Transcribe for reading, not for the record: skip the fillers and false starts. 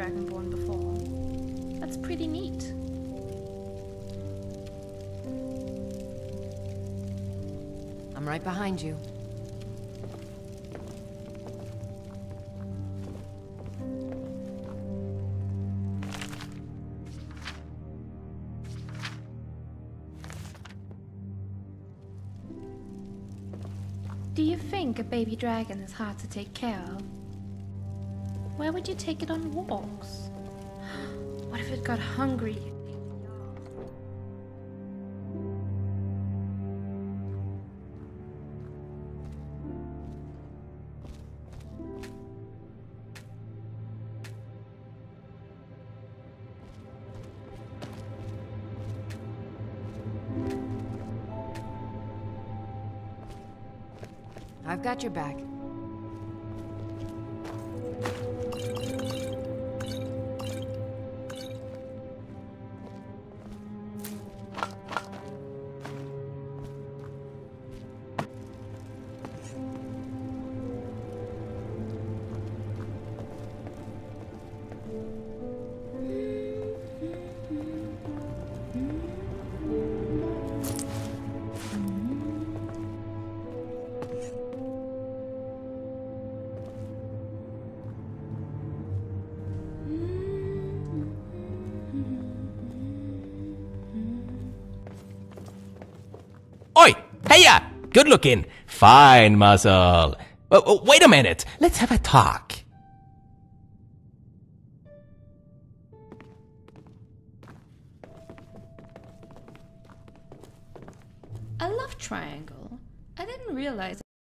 dragonborn before. That's pretty neat. I'm right behind you. Do you think a baby dragon is hard to take care of? Where would you take it on walks? What if it got hungry? I've got your back. Oi! Heya! Good looking. Fine muscle. Wait a minute. Let's have a talk. A love triangle? I didn't realize